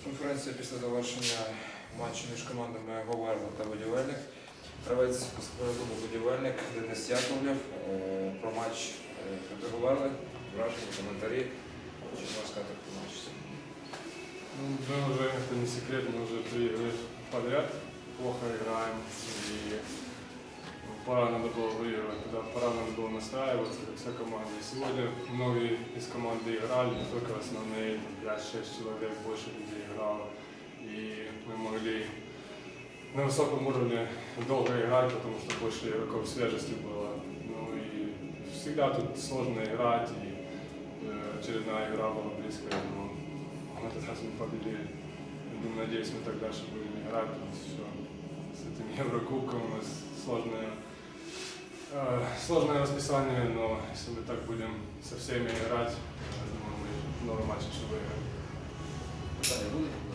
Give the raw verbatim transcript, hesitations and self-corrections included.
Конференція після завершення матчу між командами Говерла та Будівельник. Гравець передуму Будівельник Денис Яковлев. Про матч проти Говерли, враження, коментарі. Що можна сказати про матч? Ну, мы уже, это не секрет, мы уже три игры подряд плохо играем. И пора надо было выигрывать, тогда пора надо было настраиваться, как вся команда. И сегодня многие из команды играли, не только основные, пять-шесть человек, больше людей играло. И мы могли на высоком уровне долго играть, потому что больше игроков свежести было. Ну и всегда тут сложно играть, и э, очередная игра была близкая, но в этот раз мы победили. Я надеюсь, мы так дальше будем играть, потому что все, с этим Еврокубком у нас сложное, э, сложное расписание, но если мы так будем со всеми играть, я думаю, мы новый матч еще выиграем. Питання будуть?